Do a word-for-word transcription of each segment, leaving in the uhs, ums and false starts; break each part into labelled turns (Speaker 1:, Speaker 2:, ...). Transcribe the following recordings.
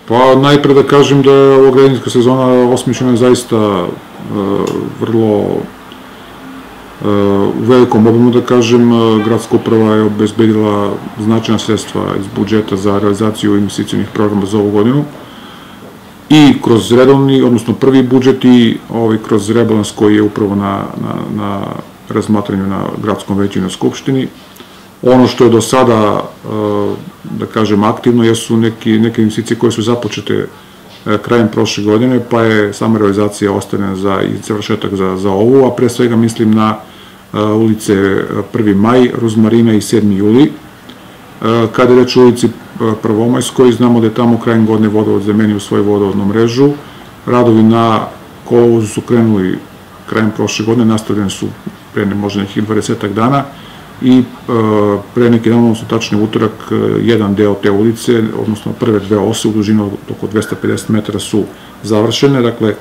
Speaker 1: Pa najpre da kažem da je ova građevinska sezona osmišljena zaista vrlo u velikom obimu, da kažem. Gradska uprava je obezbedila značajna sredstva iz budžeta za realizaciju investicionih programa za ovu godinu i kroz redovni, odnosno prvi budžet i kroz rebalans koji je upravo na razmatranju na gradskom veću i na Skupštini. Ono što je do sada, da kažem, aktivno jesu neke investicije koje su započete krajem prošle godine, pa je sama realizacija ostavljena za završetak za ovu, a pre svega mislim na ulice prvi maj, Ruzmarina i sedmi juli. Kada je reč o ulici Prvomajskoj, znamo da je tamo krajem godine vodovod zamenio svoju vodovodnu mrežu. Radovi na kolovozu su krenuli krajem prošle godine, nastavljeni su pre možda nekih dvadesetak dana i pre neki dan, odnosno tačni utorak, jedan deo te ulice, odnosno prve dve ose u dužini od oko dvesta pedeset metara su završene. Dakle,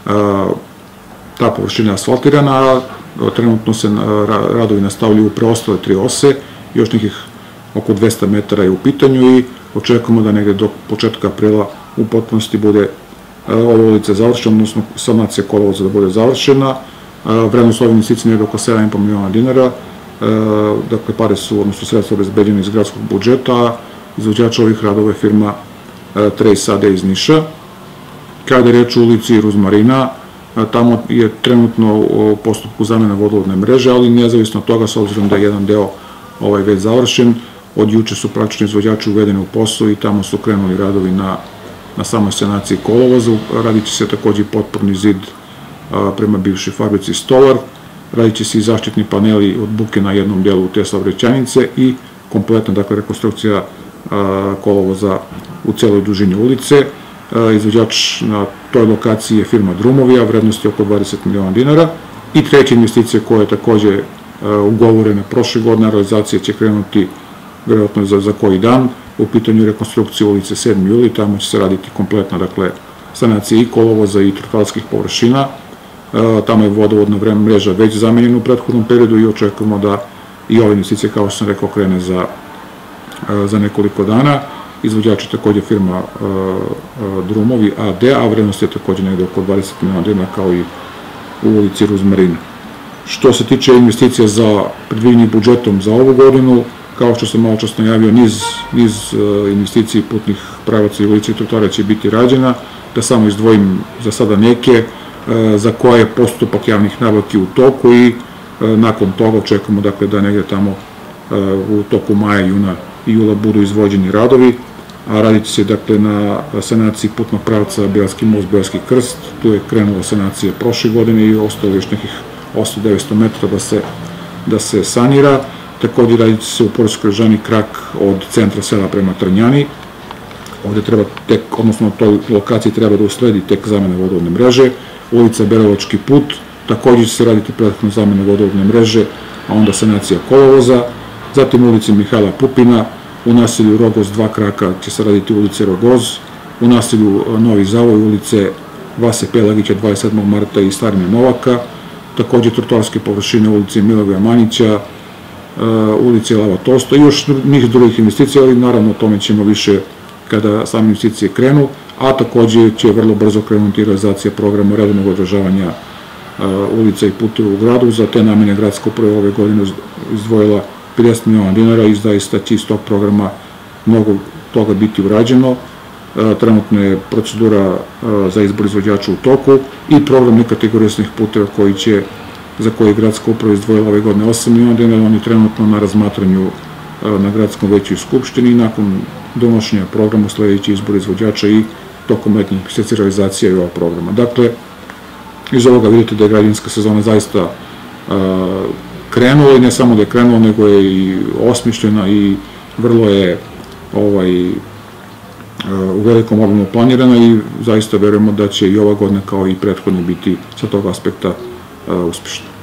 Speaker 1: ta površina je asfaltirana, a trenutno se radovi nastavljaju u preostale tri ose, još nekih oko dvesta metara je u pitanju i očekujemo da negde do početka aprila u potpunosti bude ova ulica završena, odnosno sanacija kolovoza da bude završena. Vrednost ove investicije je oko sedam i po miliona dinara, dakle pare su, odnosno sredstva obezbeđene iz gradskog budžeta, a izvođač ovih radova je firma Trace A D iz Niša. Kada je reč o ulici Ruzmarina, tamo je trenutno u postupku zamene vodovodne mreže, ali nezavisno od toga, s obzirom da je jedan deo već završen, od juče su praktično izvođači uvedeni u posao i tamo su krenuli radovi na samoj sanaciji kolovoza. Radit će se takođe i potporni zid prema bivšoj fabrici Stolar, radit će se i zaštitni paneli od buke na jednom delu te saobraćajnice i kompletna, dakle, rekonstrukcija kolovoza u celoj dužini ulice. Izvođač na toj lokaciji je firma Drumovija, vrednost je oko dvadeset miliona dinara. I treća investicija koja je takođe ugovorena prošle godine, realizacija će krenuti verovatno za koji dan, u pitanju rekonstrukcije ulice sedmi juli, tamo će se raditi kompletna, dakle, sanacija i kolovoza i trotoarskih površina. Tamo je vodovodna mreža već zamenjena u prethodnom periodu i očekujemo da i ova investicija, kao što sam rekao, krene za nekoliko dana. Izvođač je takođe firma Drumovi A D, a vrednost je takođe negde oko dvadeset miliona dinara, kao i u ulici Ruzmarina. Što se tiče investicija za predviđenih budžetom za ovu godinu, kao što sam malo čas najavio, niz investiciji putnih pravaca i ulica i trotoara će biti rađena, da samo izdvojim za sada neke za koje je postupak javnih nabavki u toku i nakon toga očekujemo da negde tamo u toku maja, juna i jula budu izvođeni radovi, a radit će se dakle na sanaciji putnog pravca Beogradski most, Beogradski krst. Tu je krenula sanacija prošle godine i ostalo još nekih osamsto do devetsto metara da se sanira. Takođe radit će se u Poruškoj Žani krak od centra sela prema Trnjani. Ovde treba tek, odnosno na toj lokaciji treba da usledi tek zamena vodovodne mreže. Ulica Berovački put, takođe će se raditi prethodno zamena vodovodne mreže, a onda sanacija kolovoza. Zatim ulici Mihajla Pupina, u naselju Rogoz dva kraka će se raditi ulice Rogoz, u naselju Novi Zavoj ulice Vase Pelagića dvadeset sedmog marta i Starine Novaka, takođe trotoarske površine ulice Milovoja Manjića, ulice Lava Tosto i još njih drugih investicija, ali naravno o tome ćemo više kada same investicije krenu, a takođe će vrlo brzo krenuti realizacija programa redovnog održavanja ulica i puteva u gradu. Za te namene gradska uprava ove godine izdvojila pedeset miliona dinara i zaista će iz tog programa mnogo toga biti urađeno. Trenutno je procedura za izbor izvođača u toku i program nekategorisnih puteva za koje je gradska uprava izdvojila ove godine osam miliona dinara, on je trenutno na razmatranju na gradskom veću i skupštini i nakon donošenja programa sledeći izbor izvođača i tokom letnjih meseci realizacija i ovog programa. Dakle, iz ovoga vidite da je građevinska sezona zaista krenula i ne samo da je krenula, nego je i osmišljena i vrlo je u velikom obimu planirana i zaista verujemo da će i ova godina kao i prethodne biti sa tog aspekta uspešna.